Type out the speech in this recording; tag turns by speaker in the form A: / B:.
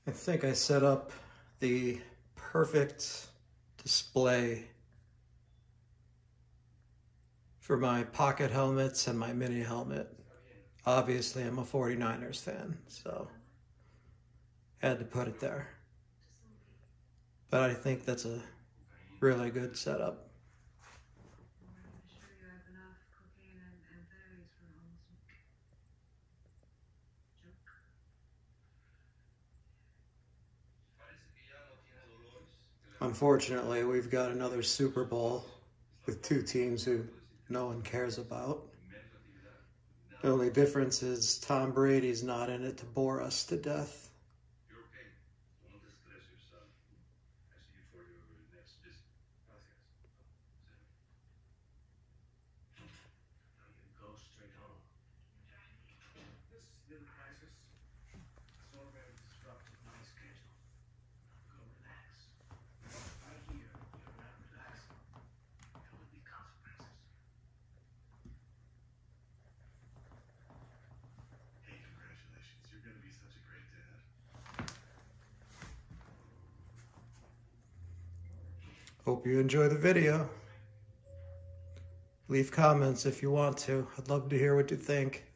A: I think I set up the perfect display for my pocket helmets and my mini helmet. Obviously, I'm a 49ers fan, so had to put it there. But I think that's a really good setup. Unfortunately, we've got another Super Bowl with two teams who no one cares about. The only difference is Tom Brady's not in it to bore us to death. Hope you enjoy the video. Leave comments if you want to. I'd love to hear what you think.